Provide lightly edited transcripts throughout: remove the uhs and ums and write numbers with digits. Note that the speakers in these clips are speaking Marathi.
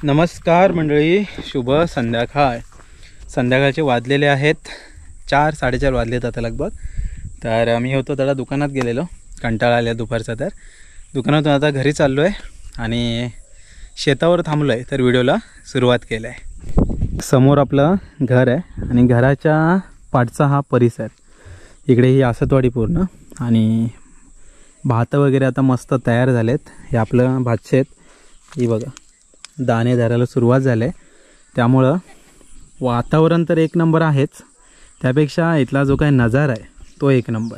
नमस्कार मंडळी, शुभ संध्याकाळ. संध्याकाळचे वाजलेले आहेत 4-4:30 वाजलेत आता लगभग. तर आम्ही होतो त्याला दुकानात गेलेलो, कंटाळा आल्या दुपारचा. तर दुकानातून आता घरी चाललो आहे आणि शेतावर थांबलो आहे. तर व्हिडिओला सुरुवात केलं आहे. समोर आपलं घर आहे आणि घराच्या पाठचा हा परिसर. इकडे ही आसतवाडी पूर्ण आणि भात वगैरे आता मस्त तयार झालेत. हे आपलं भातशेत, ही बघा दाणे धरायला सुरुवात झाले. त्यामुळं वातावरण तर एक नंबर आहेच, त्यापेक्षा इथला जो काही नजारा आहे तो एक नंबर.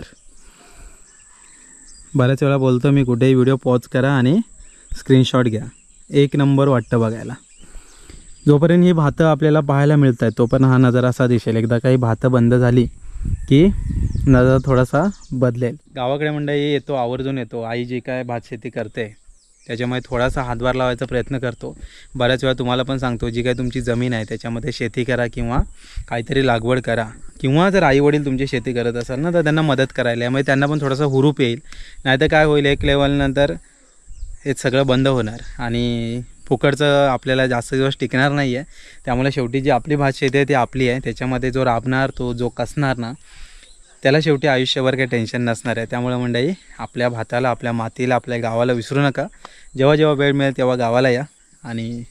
बऱ्याच वेळा बोलतो मी, कुठेही व्हिडिओ पॉज करा आणि स्क्रीनशॉट घ्या. एक नंबर वाटतं बघायला. जोपर्यंत ही भातं आपल्याला पाहायला मिळत आहेत तोपर्यंत हा नजारा असा दिसेल. एकदा काही भातं बंद झाली की नजारा थोडासा बदलेल. गावाकडे मंडळी येतो, आवर्जून येतो. आई जी काय भात शेती करते त्याच्यामुळे थोडासा हातभार लावायचा प्रयत्न करतो. बऱ्याच वेळा तुम्हाला पण सांगतो, जी काय तुमची जमीन आहे त्याच्यामध्ये शेती करा किंवा काहीतरी लागवड करा, किंवा जर आईवडील तुमची शेती करत असाल ना तर त्यांना मदत करायला. यामुळे त्यांना पण थोडासा हुरूप येईल. नाहीतर काय होईल, एक लेवलनंतर हे सगळं बंद होणार आणि फुकटचं आपल्याला जास्त दिवस टिकणार नाही आहे. त्यामुळे शेवटी जी आपली भात शेती आहे ती आपली आहे. त्याच्यामध्ये जो राबणार, तो जो कसणार ना, त्याला शेवटी आयुष्यभर काही टेन्शन नसणार आहे. त्यामुळे मंडळी आपल्या भाताला, आपल्या मातीला, आपल्या गावाला विसरू नका. जेव्हा जेव्हा वेळ मिळेल तेव्हा गावाला या आणि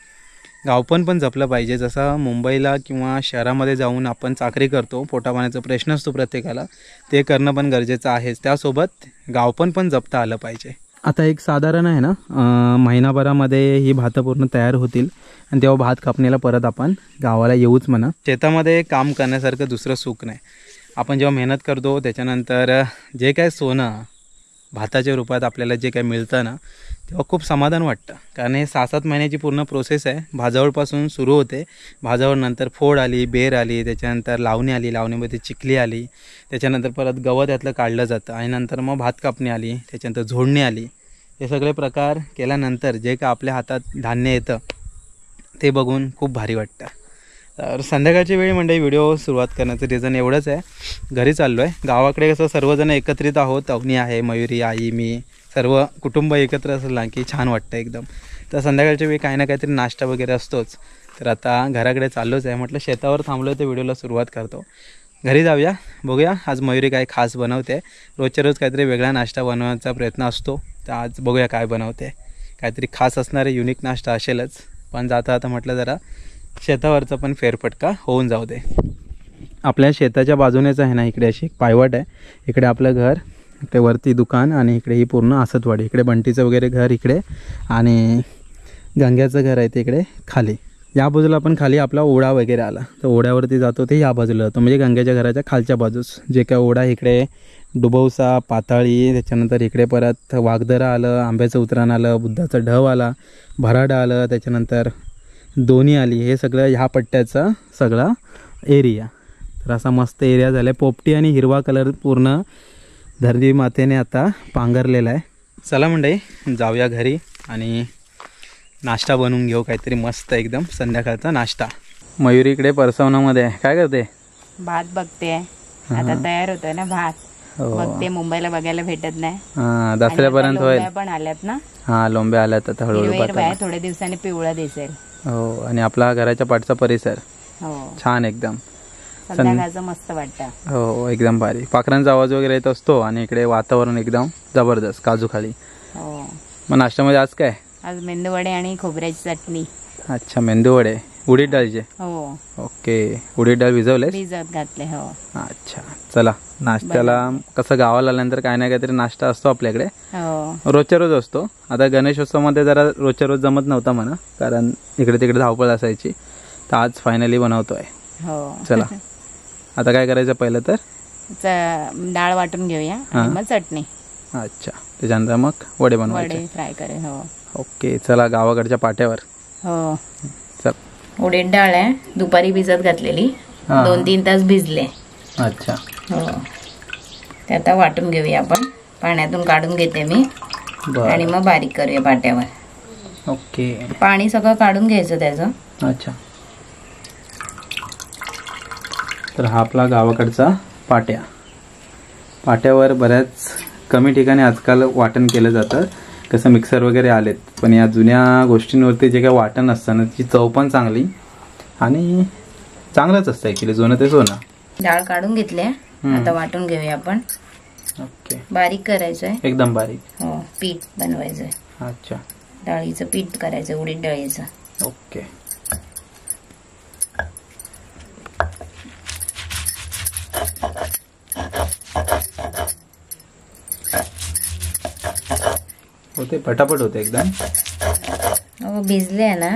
गावपण जपलं पाहिजे. जसं मुंबईला किंवा शहरामध्ये जाऊन आपण चाकरी करतो, पोटापाण्याचा प्रश्न असतो प्रत्येकाला, ते करणं पण गरजेचं आहेच. त्यासोबत गावपण जपता आलं पाहिजे. आता एक साधारण आहे ना, महिनाभरामध्ये ही भातं पूर्ण तयार होतील आणि तेव्हा भात कापणीला परत आपण गावाला येऊच म्हणा. शेतामध्ये काम करण्यासारखं दुसरं सुख नाही. आपण जेव्हा मेहनत करतो त्याच्यानंतर जे काय सोनं भाताच्या रूपात आपल्याला जे काय मिळतं ना, तेव्हा खूप समाधान वाटतं. कारण हे 6-7 महिन्याची पूर्ण प्रोसेस आहे. भाजावळपासून सुरू होते. भाजावळनंतर फोड आली, बेर आली, त्याच्यानंतर लावणी आली, लावणीमध्ये चिखली आली, त्याच्यानंतर परत गवत यातलं काढलं जातं आणि नंतर मग भात कापणी आली, त्याच्यानंतर झोडणी आली. हे सगळे प्रकार केल्यानंतर जे काय आपल्या हातात धान्य येतं ते बघून खूप भारी वाटतं. तर संध्याकाळची वेळी म्हणजे व्हिडिओ सुरुवात करण्याचं रिझन एवढंच आहे. घरी चाललो आहे. गावाकडे कसं सर्वजण एकत्रित आहोत. अवनी आहे, मयुरी, आई, मी, सर्व कुटुंब एकत्र असेल ना की छान वाटतं एकदम. तर संध्याकाळच्या वेळी काही ना काहीतरी नाश्ता वगैरे असतोच. तर आता घराकडे चाललोच आहे. म्हटलं शेतावर थांबलो आहे तर व्हिडिओला सुरुवात करतो. घरी जाऊया, बघूया आज मयुरी काय खास बनवते. रोजच्या रोज काहीतरी वेगळा नाश्ता बनवण्याचा प्रयत्न असतो. तर आज बघूया काय बनवते. काहीतरी खास असणारे युनिक नाश्ता असेलच. पण जाता आता म्हटलं जरा शेतावरचा पण फेरफटका होऊन जाऊ दे. आपल्या शेताच्या बाजूनेच आहे ना, इकडे अशी एक पायवाट आहे. इकडे आपलं घर, इकडे वरती दुकान आणि इकडे ही पूर्ण आसतवाडी. इकडे बंटीचं वगैरे घर इकडे आणि गंग्याचं घर आहे ते इकडे खाली. या बाजूला आपण खाली आपला ओढा वगैरे आला तर ओढ्यावरती जातो ते या बाजूला जातो, म्हणजे गंग्याच्या घराच्या खालच्या बाजूस जे काय ओढा. इकडे डुबवसा, पाताळी, त्याच्यानंतर इकडे परत वाघदरा आलं, आंब्याचं उतराण आलं, बुद्धाचं ढव आला, भराडा आलं, त्याच्यानंतर दोन्ही आली. हे सगळं ह्या पट्ट्याचा सगळा एरिया. तर असा मस्त एरिया झाला आहे. पोपटी आणि हिरवा कलर पूर्ण धरणी मातेने आता पांघरलेला आहे. चला मंडळी जाऊया घरी आणि नाश्ता बनवून घेऊ काहीतरी मस्त एकदम संध्याकाळचा नाश्ता. मयुरी इकडे परसवनामध्ये आहे. काय करते? भात बघते. आता तयार होतोय ना भात. बघते, मुंबईला बघायला भेटत नाही. दसऱ्यापर्यंत होईल. पण आल्यात ना. हा, लोंब्या आल्यात आता हळूहळू. थोड्या दिवसांनी पिवळा दिसेल. हो, आणि आपला घराच्या पाठचा परिसर छान एकदम संध्याकाळचं मस्त वाटतं. हो, एकदम भारी. पाखरांचा आवाज वगैरे येत असतो आणि इकडे वातावरण एकदम जबरदस्त काजू खाली. हो. मग नाश्त्यामध्ये आज काय? आज मेंदूवडे आणि खोबऱ्याची चटणी. अच्छा, मेंदूवडे उडीद डाळीचे. हो. ओके, उडीद डाळ भिजवले? भिजत घातले. हो. अच्छा, चला नाश्त्याला कसं गावाला आल्यानंतर काय ना काहीतरी नाश्ता असतो आपल्याकडे. हो, रोजच्या रोज असतो. आता गणेशोत्सवामध्ये जरा रोजच्या रोज जमत नव्हता म्हणा, कारण इकडे तिकडे धावपळ असायची. तर आज फायनली बनवतोय. हो. चला आता काय करायचं पहिलं तर डाळ वाटून घेऊया आणि मग चटणी. अच्छा, त्याच्यानंतर मग वडे बनवायचे. वडे फ्राय करे. हो. ओके, चला गावाकडच्या पाट्यावर. हो. चल. उडीद डाळ आहे, दुपारी भिजत घातलेली. 2-3 तास भिजले. अच्छा. हो. ते आता वाटून घेऊया आपण. पाण्यातून काढून घेते मी आणि मग बारीक करूया पाट्यावर. ओके. पाणी सगळं काढून घ्यायचं त्याचं. अच्छा. तर हा आपला गावाकडचा पाट्या. पाट्यावर बऱ्याच कमी ठिकाणी आजकाल वाटण केलं जातं. कसं मिक्सर वगैरे आलेत, पण या जुन्या गोष्टींवरती जे काही वाटण असतं ना त्याची चव पण चांगली आणि चांगलंच असतं ॲक्च्युली, जुनं ते सोनं. डाळ काढून घेतली, आता वाटून घेऊया आपण. ओके, बारीक करायचंय एकदम बारीक. हो, पीठ बनवायचंय. अच्छा, डाळीचं पीठ करायचं, उडीद डाळीचं. ओके. होते पटापट होते एकदम. हो, भिजले ना.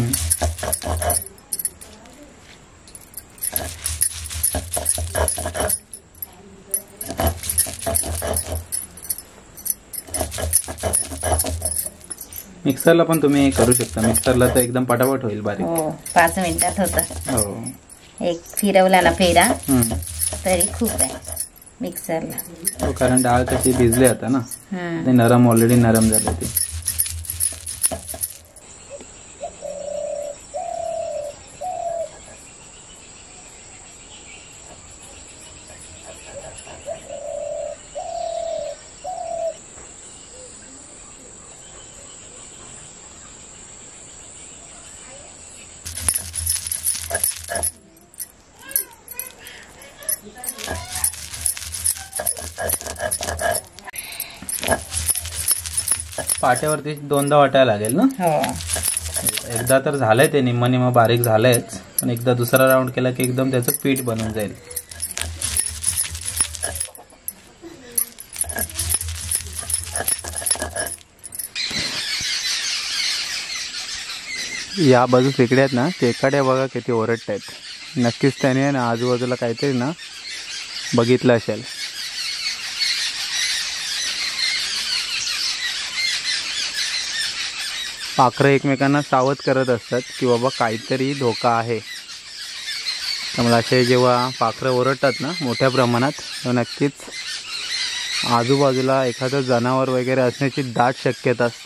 मिक्सरला पण तुम्ही करू शकता, मिक्सरला तर एकदम पटापट होईल बारीक. हो, 5 मिनिटात होतं. हो, एक फिरवला ना फेरा तरी खूप आहे मिक्सरला. हो, कारण डाळ कशी भिजली आता ना, ते नरम, ऑलरेडी नरम झाले ते. पाट्यावरती 2दा वाटायला लागेल ना. हो, एकदा तर झालंय ते निम्म बारीक झालंयच, पण एकदा दुसरा राऊंड केला की एकदम त्याचं पीठ बनून जाईल. या बाजू तिकडे आहेत ना, खेकड्या बघा किती ओरडत आहेत. नक्कीच त्याने ना आजूबाजूला काहीतरी ना बघितलं असेल. पाखरं एकमेकांना सावध करत असतात की बाबा काहीतरी धोका आहे. त्यामुळे असे जेव्हा पाखरं ओरडतात ना मोठ्या प्रमाणात, तेव्हा नक्कीच आजूबाजूला एखादं जनावर वगैरे असण्याची दाट शक्यता असते.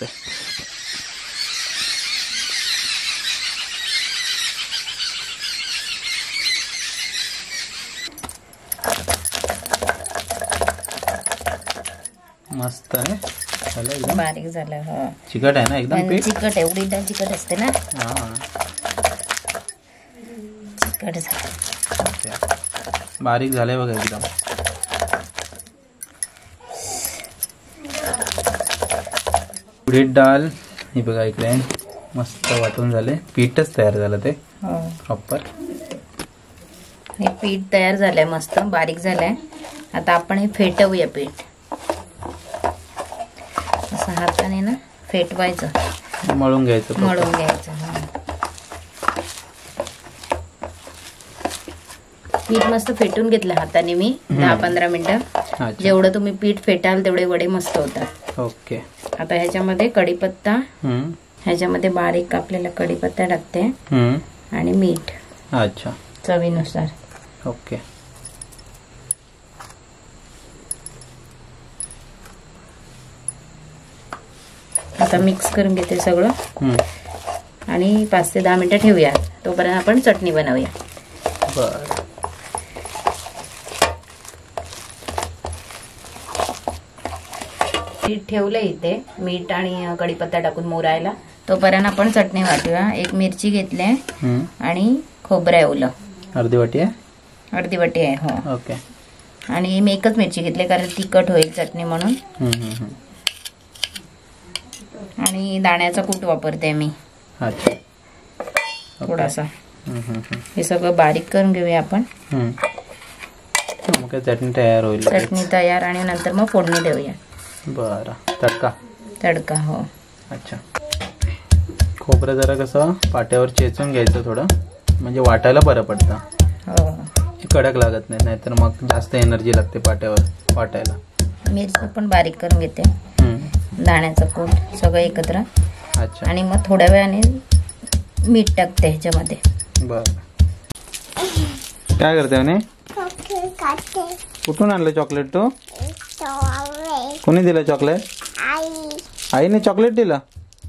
मस्त आहे, बारीक झालं. हो, चिकट आहे ना एकदम पीठ. चिकट आहे, उडीद डाळ चिकट असते ना. हां, चिकट झालं, बारीक झालंय बघा एकदम. उडीद डाळ ही बघा इकडे मस्त वाटून झाले, पीठच तयार झालं ते प्रॉपर. हे पीठ तयार झालंय, मस्त बारीक झालंय. आता आपण हे फेटवूया पीठ. असं हाताने ना फेटवायचं, मळून घ्यायचं. मळून घ्यायचं. पीठ मस्त फेटून घेतलं हाताने मी 10-15 मिनिटं. जेवढं तुम्ही पीठ फेटाल तेवढे वडे मस्त होतात. ओके. आता ह्याच्यामध्ये कढीपत्ता, ह्याच्यामध्ये बारीक कापलेला कढीपत्ता टाकते आणि मीठ. अच्छा, चवीनुसार. ओके. आता मिक्स करून घेते सगळं आणि 5 ते 10 मिनिटं ठेवूया. तोपर्यंत आपण चटणी बनवूया. बरं. पीठ ठेवलं इथे, मीठ आणि कढीपत्ता टाकून मुरायला. तोपर्यंत आपण चटणी वाटूया. 1 मिरची घेतली आणि खोबरं ओलं. अर्धी वाटी आहे. अर्धी वाटी आहे. हो, ओके. आणि मी 1च मिरची घेतली कारण तिखट होईल चटणी म्हणून. आणि दाण्याचा कूट वापरते मी. अच्छा, थोडासा. हे सगळं बारीक करून घेऊया आपण. मग चटणी तयार होईल. चटणी तयार आणि नंतर मग फोडणी देऊया. बरं. तडका. तडका. हो. अच्छा. खोबरं जरा कसं पाट्यावर चेचून घ्यायचं थोडं, म्हणजे वाटायला बरं पडतं. हो, कडक लागत नाही, नाहीतर मग जास्त एनर्जी लागते पाट्यावर वाटायला. मिरची पण बारीक करून घेते. दाण्याचं कूट सगळं एकत्र. अच्छा. आणि मग थोड्या वेळाने मीठ टाकते ह्याच्यामध्ये. बरं. काय करते म्हणे? कुठून आणलं चॉकलेट तू? कोणी दिलं चॉकलेट? आईने चॉकलेट दिलं.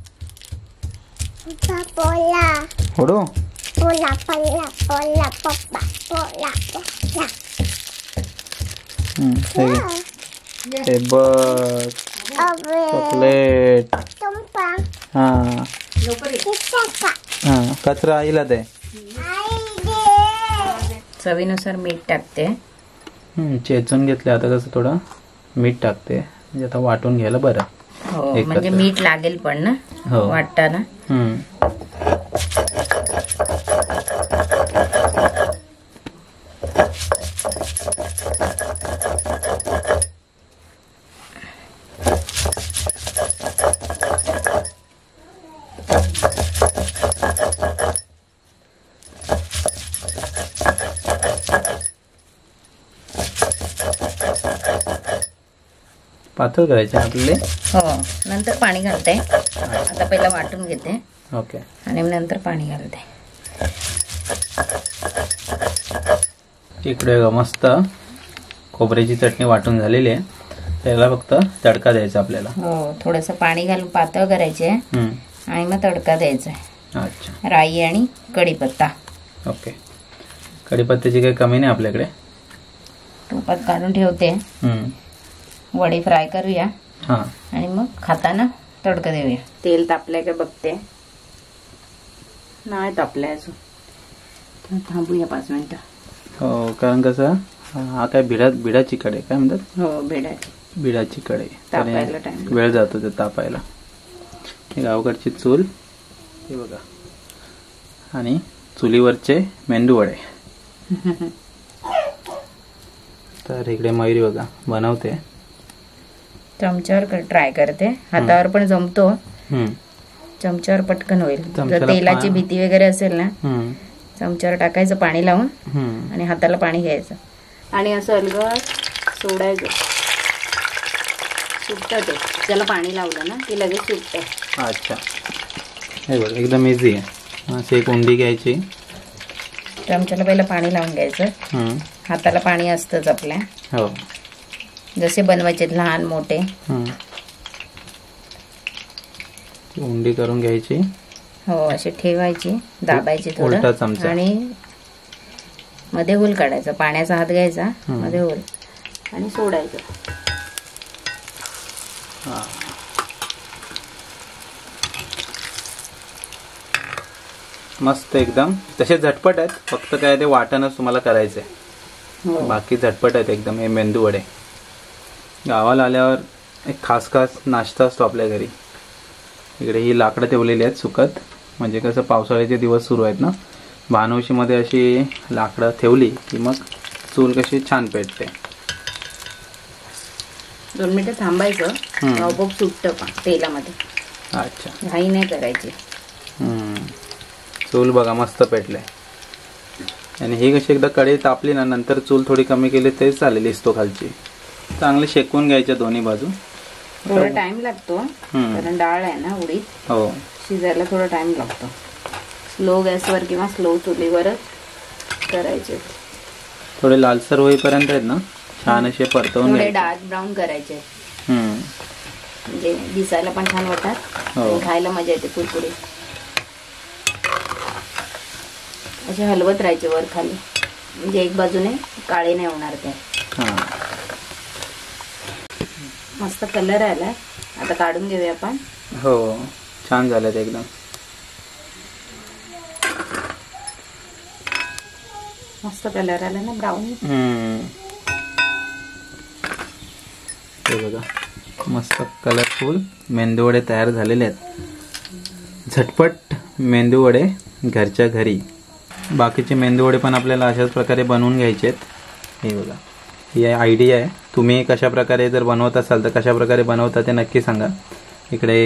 फोडू? हे बघ, चॉकलेट. हा हा कचरा आईला दे. चवीनुसार मीठ टाकते. चेचून घेतले. आता कसं थोडं मीठ टाकते म्हणजे आता वाटून घ्यायला बरं. हो म्हणजे मीठ लागेल पण ना वाटताना. पातळ करायचे आपले. हो नंतर पाणी घालते. आता पहिला वाटून घेते. ओके. आणि नंतर पाणी घालते. इकडे मस्त खोबऱ्याची चटणी वाटून झालेली आहे. त्याला फक्त तडका द्यायचा आपल्याला. हो थोडंसं पाणी घालून पातळ करायचे आणि मग तडका द्यायचा. अच्छा. राई आणि कढीपत्ता. ओके. कढीपत्त्याची काही कमी नाही आपल्याकडे. तुपात काढून ठेवते. वडे फ्राय करूया आणि मग खाताना तडका देऊया. तेल तापलंय का बघते. नाही तापलंय अजून. थांबूया 5 मिनिटं. हो कारण कसं हा काय बिडाची कढई काय म्हणतात. हो बिडाची कढई. तापायला टाइम वेळ जातो ते तापायला. गावकडची चूल हे बघा. आणि चुलीवरचे मेंदू वडे. तर इकडे मयुरी बघा बनवते. चमच्यावर ट्राय करते. हातावर पण जमतो. चमच्यावर पटकन होईल. जर तेलाची भीती वगैरे असेल ना चमच्यावर टाकायचं पाणी लावून आणि हाताला पाणी घ्यायचं आणि असं अलगद सोडायचं. सुटतं ते. त्याला पाणी लावलं ना की लगेच सुटते. अच्छा. हे बघ एकदम इझी आहे. अशी एक उंडी घ्यायची. चमच्याला पहिलं पाणी लावून घ्यायचं. हाताला पाणी असतंच आपल्या. हो जसे बनवायचे लहान मोठे. उंडी करून घ्यायची. हो अशी ठेवायची. दाबायची थोडं आणि मध्ये होल काढायचा. पाण्याचा हात घ्यायचा मध्ये होल आणि सोडायचं. मस्त एकदम. तसे झटपट आहेत. फक्त काय ते वाटणच तुम्हाला करायचंय. बाकी झटपट आहेत एकदम. हे मेंदू वडे गावाला आल्यावर एक खास नाश्ता असतो आपल्या घरी. इकडे ही लाकडं ठेवलेली आहेत सुकत. म्हणजे कसं पावसाळ्याचे दिवस सुरू आहेत ना. भानवशीमध्ये अशी लाकडं ठेवली की मग चूल कशी छान पेटते. 2 मिनिटं थांबायचं. आपोआप सुटतं पण तेलामध्ये. अच्छा. घाई नाही करायची. चूल बघा मस्त पेटले. आणि ही कशी एकदा कढई तापली ना नंतर चूल थोडी कमी केली तरी चालेल. इस्तो खालची चांगले शेकून घ्यायच्या दोन्ही बाजू. थोडा टाइम लागतो कारण डाळ आहे ना उडीद. हो शिजायला थोडा टाइम लागतो. स्लो गॅसवर किंवा स्लो चुलीवरच करायचे. थोडे लालसर होईपर्यंत आहेत ना छान असे परतवून थोडे डार्क ब्राऊन करायचे. म्हणजे दिसायला पण छान वाटतात. खायला मजा येते कुरकुरीत. असे हलवत राहायचे वर खाली म्हणजे एक बाजूने काळे नाही होणार ते. मस्त कलर आलाय. आता काढून घेऊया आपण. हो छान झालं ते एकदम. मस्त कलर आला ना ब्राऊन. हे बघा मस्त कलरफुल मेंदू वडे तयार झालेले आहेत. झटपट मेंदू वडे घरच्या घरी. बाकीचे मेंदू वडे पण आपल्याला अशाच प्रकारे बनवून घ्यायचे आहेत. हे बघा ही आयडिया आहे. तुम्ही कशा प्रकारे जर बनवत असाल तर कशा प्रकारे बनवता ते नक्की सांगा. इकडे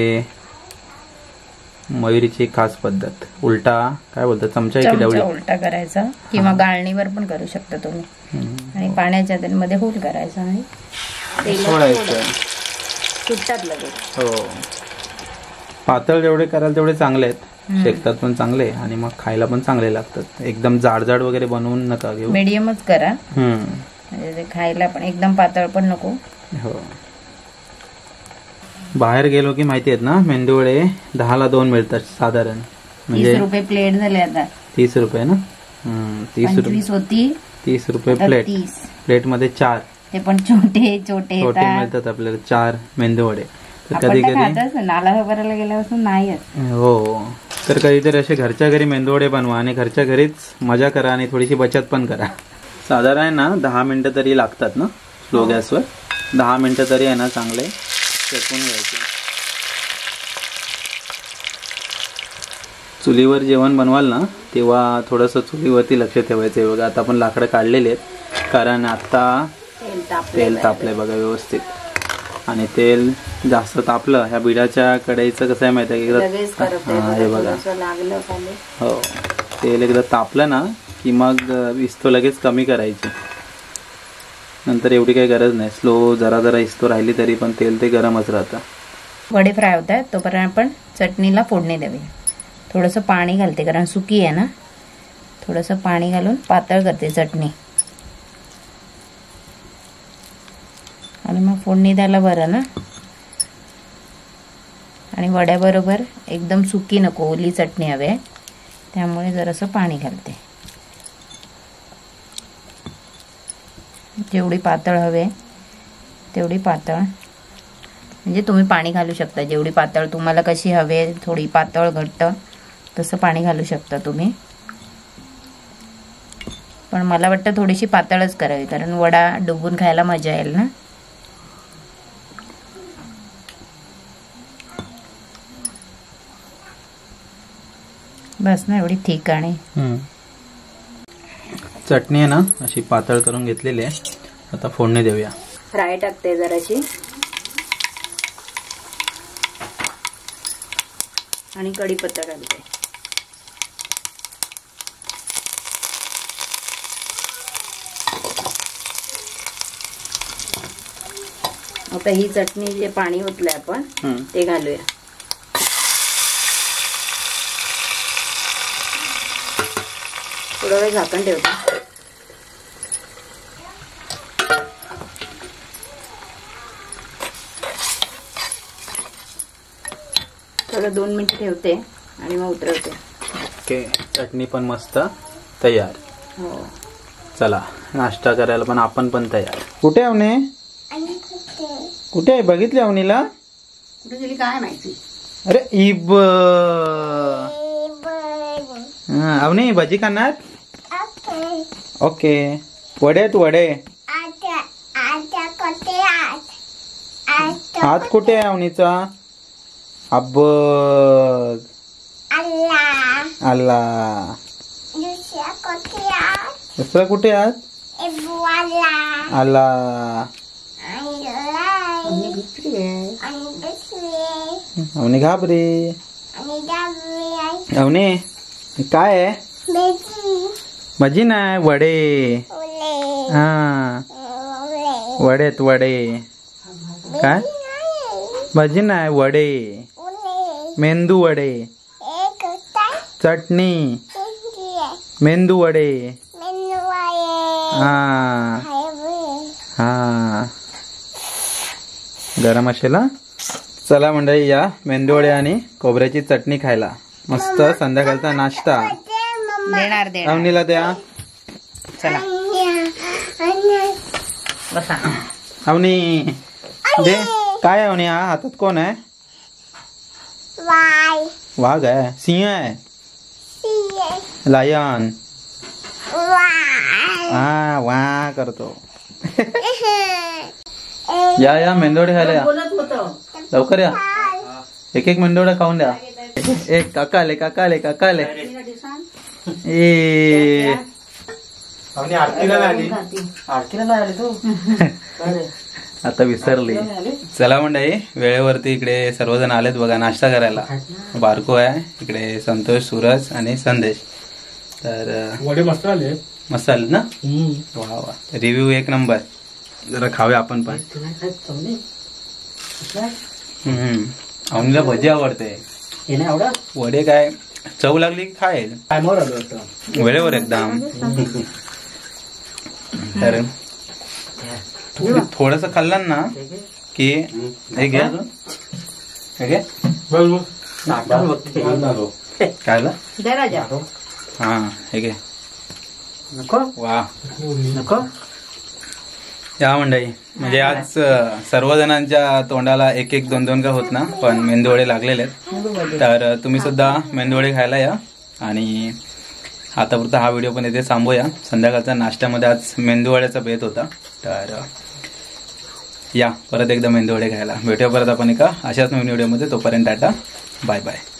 मयुरीची खास पद्धत उलटा काय बोलतात चमचा उलटा करायचा किंवा गाळणीवर पण करू शकता तुम्ही. आणि पाण्याच्या मध्ये होल करायचा आणि सोडायचं. सुटतात लगेच. हो पातळ जेवढे कराल तेवढे चांगले आहेत. शेकतात पण चांगले आणि मग खायला पण चांगले लागतात. एकदम जाड वगैरे बनवून नका घेऊ. मीडियमच करा. म्हणजे खायला पण एकदम पातळ पण नको. हो बाहेर गेलो की माहिती आहेत ना मेंदू वडे 10ला 2 मिळतात साधारण. म्हणजे 30 रुपये प्लेट झाले आता. 30 रुपये ना. 30 रुपये होती. 30 रुपये प्लेट. प्लेट मध्ये 4 ते पण छोटे मिळतात आपल्याला. 4 मेंदू वडे. कधी कधी नाला भरायला गेल्यापासून नाही हो, तर कधीतरी असे घरच्या घरी मेंदूवडे बनवा आणि घरच्या घरीच मजा करा आणि थोडीशी बचत पण करा. साधारण ना 10 मिनिटं तरी लागतात ना स्लो गॅसवर. 10 मिनिटं तरी आहे ना चांगले शेकून घ्यायचे. चुलीवर जेवण बनवाल ना तेव्हा थोडंसं चुलीवरती लक्ष ठेवायचं आहे. बघा आता आपण लाकडं काढलेले आहेत कारण आता तेल तापलंय बघा व्यवस्थित. आणि तेल जास्त तापलं ह्या बिडाच्या कढईचं कसं आहे माहिती आहे की हे बघा हो, तेल एकदा तापलं ना की मग इस्तो लगेच कमी करायची. नंतर एवढी काही गरज नाही, स्लो जरा इस्तो राहिली तरी पण तेल ते गरमच राहतं. वडे फ्राय होत आहेत तोपर्यंत आपण चटणीला फोडणी द्यावी. थोडंसं पाणी घालते कारण सुकी आहे ना, थोडंसं पाणी घालून पातळ करते चटणी आणि मग फोडणी द्यायला बरं ना. आणि वड्याबरोबर एकदम सुकी नको, ओली चटणी हवी आहे त्यामुळे जरासं पाणी घालते. जेवढी पातळ हवे तेवढी पातळ, म्हणजे तुम्ही पाणी घालू शकता जेवढी पातळ तुम्हाला कशी हवे, थोडी पातळ घट्ट तसं पाणी घालू शकता तुम्ही. पण मला वाटतं थोडीशी पातळच करावी कारण वडा डुबून खायला मजा येईल ना. बस ना एवढी ठीक. आणि चटणी आहे ना अशी पातळ करून घेतलेली आहे. आता फोडणी देऊया. फ्राय टाकते जराशी आणि कढीपत्ता टाकते. आता ही चटणी जे पाणी ओतलंय आपण ते घालूया. थोडा वेळ झाकण ठेवतो. थोडं 2 मिनिट ठेवते आणि मग उतरवते. ओके, चटणी पण मस्त तयार. हो, चला नाश्ता करायला पण आपण पण तयार. कुठे अवने? कुठे आहे? बघितली अवनीला? कुठे गेली काय माहिती. अरे इब अवनी भजी खाणार? ओके. वडे तू वडे. हात कुठे आहे अवनीचा? अब अल्ला. दुसरा कुठे आहात? अल्ला. अवनी घाबरी. अवनी काय आहे? भजी नाही वडे. हा वडेत वडे. काय? भजी नाही वडे. मेंदू वडे. चटणी. मेंदू वडे. हा हा गरम असेल. चला मंडळी या मेंदू वडे आणि खोबऱ्याची चटणी खायला. मस्त संध्याकाळचा नाश्ता. देणार अवनीला द्या. चला बसा. अवनी दे. काय अवनी हा हातात कोण आहे? वाघ आहे? सिंह आहे? लायन. हा वा करतो. या मेंदोडे खायला या. लवकर या. एक मेंदोडा खाऊन द्या. एक काकाले काकाले काकाले. ए आरतीला आली तू. आता विसरली. चला मंडळी वेळेवरती इकडे सर्वजण आलेत बघा नाश्ता करायला. बारको आहे इकडे, संतोष, सूरज आणि संदेश. तर वडे मस्त आले. मस्त आले ना? वा वा, रिव्ह्यू 1 नंबर. जरा खाऊया आपण पण. अवनीला भजी आवडते. वडे काय चव लागली की खाईल. वेळेवर एकदम. तर थोडस खाल्लं ना की हे घ्या. काय हा हे घे. नको वा नको. या मंडळी म्हणजे आज सर्वजणांच्या तोंडाला एक एक दोन दोन का होत ना, पण मेंदूवडे लागलेले आहेत. तर तुम्ही सुद्धा मेंदूवडे खायला या. आणि आतापुरता हा व्हिडिओ पण इथे थांबूया. संध्याकाळचा नाश्त्यामध्ये आज मेंदूवड्याचा बेत होता. तर या परत एकदा मेंदूवडे खायला. भेटूया परत आपण एका अशाच नवीन व्हिडिओमध्ये. तोपर्यंत टाटा, बाय बाय.